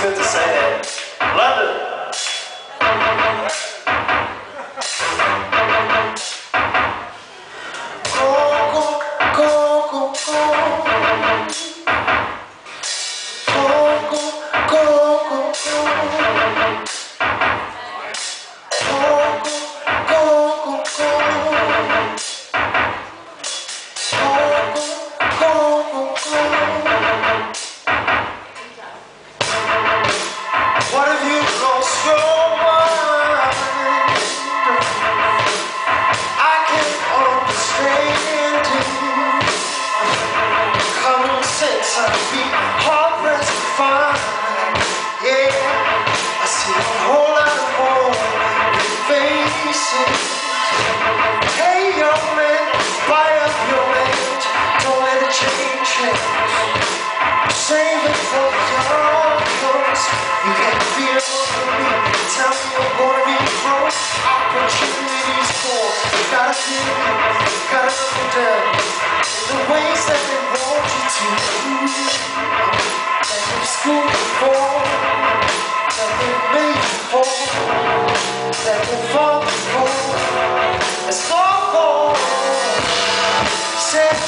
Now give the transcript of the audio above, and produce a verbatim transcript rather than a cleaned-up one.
good to say it. London. Go, go, go, go, go. Go, go, go, go, go. Go, go, go, go, go. What if you lost your mind? I can understand it. Common sense, I'd be hard pressed to find. Yeah, I see a whole lot of more faces. Hey young man, buy up your land, don't let it change hands. Save it for the young ones. You can't feel for me. Tell me you're gonna be broke. Opportunities for you gotta feel it, you gotta look down in the ways that they want you to. That they've schooled before, that they've made you for, that they've fought before. It's all for. Say